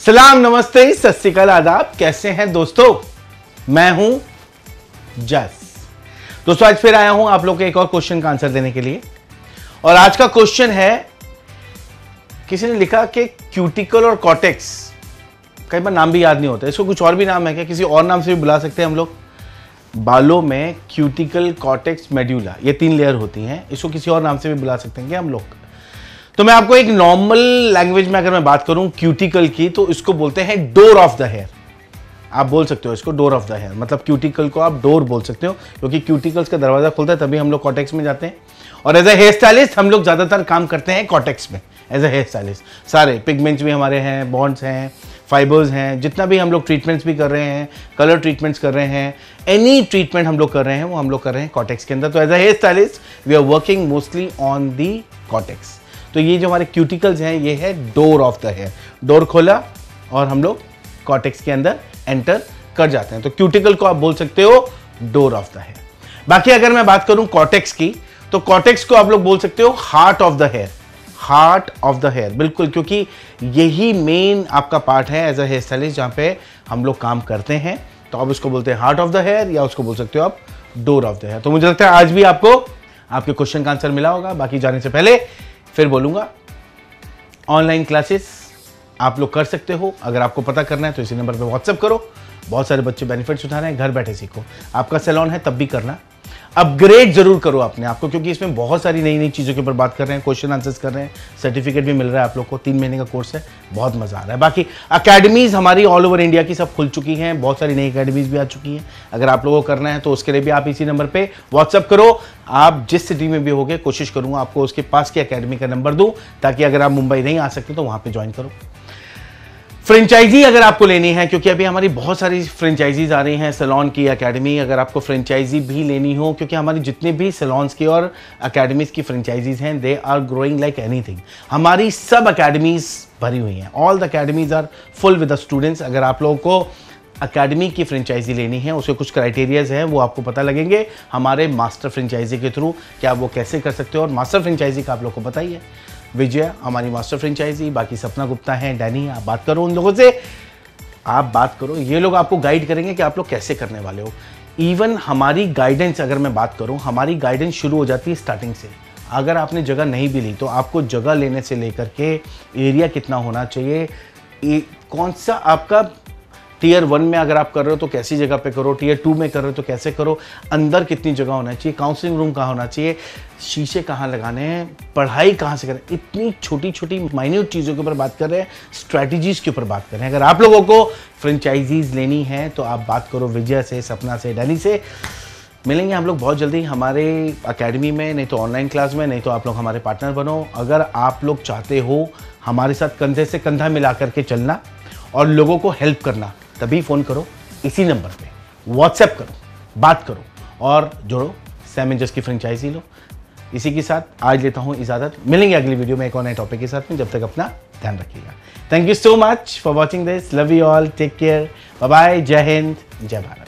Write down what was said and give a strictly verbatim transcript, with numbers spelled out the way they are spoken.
सलाम, नमस्ते, सत श्री अकाल, आदाब। कैसे हैं दोस्तों? मैं हूं जस। दोस्तों आज फिर आया हूं आप लोग के एक और क्वेश्चन का आंसर देने के लिए। और आज का क्वेश्चन है, किसी ने लिखा कि क्यूटिकल और कॉर्टेक्स, कई बार नाम भी याद नहीं होता, इसको कुछ और भी नाम है क्या? किसी और नाम से भी बुला सकते हैं हम लोग। बालों में क्यूटिकल, कॉर्टेक्स, मेड्यूला, ये तीन लेयर होती हैं। इसको किसी और नाम से भी बुला सकते हैं क्या हम लोग? तो मैं आपको एक नॉर्मल लैंग्वेज में अगर मैं बात करूं क्यूटिकल की, तो इसको बोलते हैं डोर ऑफ द हेयर। आप बोल सकते हो इसको डोर ऑफ द हेयर, मतलब क्यूटिकल को आप डोर बोल सकते हो, क्योंकि क्यूटिकल्स का दरवाजा खुलता है तभी हम लोग कॉर्टेक्स में जाते हैं। और एज ए हेयर स्टाइलिस्ट हम लोग ज्यादातर काम करते हैं कॉर्टेक्स में। एज ए हेयर स्टाइलिस्ट सारे पिगमेंट्स भी हमारे हैं, बॉन्ड्स हैं, फाइबर्स हैं, जितना भी हम लोग ट्रीटमेंट्स भी कर रहे हैं, कलर ट्रीटमेंट्स कर रहे हैं, एनी ट्रीटमेंट हम लोग कर रहे हैं वो हम लोग कर रहे हैं कॉर्टेक्स के अंदर। तो as a hair stylist we are working mostly on the cortex. तो ये जो हमारे क्यूटिकल्स हैं ये है door of the hair. Door खोला और हम लोग कॉर्टेक्स के अंदर एंटर कर जाते हैं। तो क्यूटिकल को आप बोल सकते हो डोर ऑफ द हेयर। बाकी अगर मैं बात करूं कॉर्टेक्स की, तो कॉर्टेक्स को आप लोग बोल सकते हो heart of the hair. Heart of the hair, बिल्कुल, क्योंकि यही मेन आपका पार्ट है एज अ हेयर स्टाइलिस्ट जहां पे हम लोग काम करते हैं। तो आप उसको बोलते हैं हार्ट ऑफ द हेयर, या उसको बोल सकते हो आप डोर ऑफ द हेयर। तो मुझे लगता है आज भी आपको आपके क्वेश्चन का आंसर मिला होगा। बाकी जाने से पहले फिर बोलूंगा, ऑनलाइन क्लासेस आप लोग कर सकते हो। अगर आपको पता करना है तो इसी नंबर पे व्हाट्सएप करो। बहुत सारे बच्चे बेनिफिट्स उठा रहे हैं, घर बैठे सीखो। आपका सैलून है तब भी करना, अपग्रेड जरूर करो अपने आप को, क्योंकि इसमें बहुत सारी नई नई चीज़ों के ऊपर बात कर रहे हैं, क्वेश्चन आंसर्स कर रहे हैं, सर्टिफिकेट भी मिल रहा है आप लोग को। तीन महीने का कोर्स है, बहुत मजा आ रहा है। बाकी अकेडमीज हमारी ऑल ओवर इंडिया की सब खुल चुकी हैं, बहुत सारी नई अकेडमीज भी आ चुकी हैं। अगर आप लोगों को करना है तो उसके लिए भी आप इसी नंबर पर व्हाट्सअप करो। आप जिस सिटी में भी होगे कोशिश करूंगा आपको उसके पास की अकेडमी का नंबर दूं, ताकि अगर आप मुंबई नहीं आ सकते तो वहां पर ज्वाइन करो। फ्रेंचाइजी अगर आपको लेनी है, क्योंकि अभी हमारी बहुत सारी फ्रेंचाइजीज आ रही हैं सैलून की, एकेडमी, अगर आपको फ्रेंचाइजी भी लेनी हो, क्योंकि हमारी जितने भी सैलून्स की और एकेडमीज की फ्रेंचाइजीज हैं they are growing like anything. हमारी सब एकेडमीज भरी हुई हैं, all the academies are full with the students. अगर आप लोगों को अकेडमी की फ्रेंचाइजी लेनी है, उसके कुछ क्राइटेरियाज हैं, वो आपको पता लगेंगे हमारे मास्टर फ्रेंचाइजी के थ्रू कि आप वो कैसे कर सकते हो। और मास्टर फ्रेंचाइजी का आप लोग को पता ही है, विजय हमारी मास्टर फ्रेंचाइजी, बाकी सपना गुप्ता है, डैनी, आप बात करो उन लोगों से, आप बात करो, ये लोग आपको गाइड करेंगे कि आप लोग कैसे करने वाले हो। इवन हमारी गाइडेंस अगर मैं बात करूं, हमारी गाइडेंस शुरू हो जाती है स्टार्टिंग से। अगर आपने जगह नहीं भी ली तो आपको जगह लेने से लेकर के एरिया कितना होना चाहिए, कौन सा आपका टीयर वन में अगर आप कर रहे हो तो कैसी जगह पे करो, टीयर टू में कर रहे हो तो कैसे करो, अंदर कितनी जगह होना चाहिए, काउंसलिंग रूम कहाँ होना चाहिए, शीशे कहाँ लगाने हैं, पढ़ाई कहाँ से करें, इतनी छोटी छोटी माइन्यूट चीज़ों के ऊपर बात कर रहे हैं, स्ट्रैटेजीज के ऊपर बात कर रहे हैं। अगर आप लोगों को फ्रेंचाइजीज लेनी है तो आप बात करो विजय से, सपना से, डैनी से। मिलेंगे हम लोग बहुत जल्दी हमारे अकेडमी में, नहीं तो ऑनलाइन क्लास में, नहीं तो आप लोग हमारे पार्टनर बनो। अगर आप लोग चाहते हो हमारे साथ कंधे से कंधा मिला करके चलना और लोगों को हेल्प करना, तभी फ़ोन करो, इसी नंबर पे व्हाट्सएप करो, बात करो और जोड़ो, सैम एंड जस की फ्रेंचाइजी लो। इसी के साथ आज लेता हूँ इजाज़त। मिलेंगे अगली वीडियो में एक और नए टॉपिक के साथ में। जब तक अपना ध्यान रखिएगा। Thank you so much for watching this. Love you all, take care, bye bye, जय हिंद, जय भारत।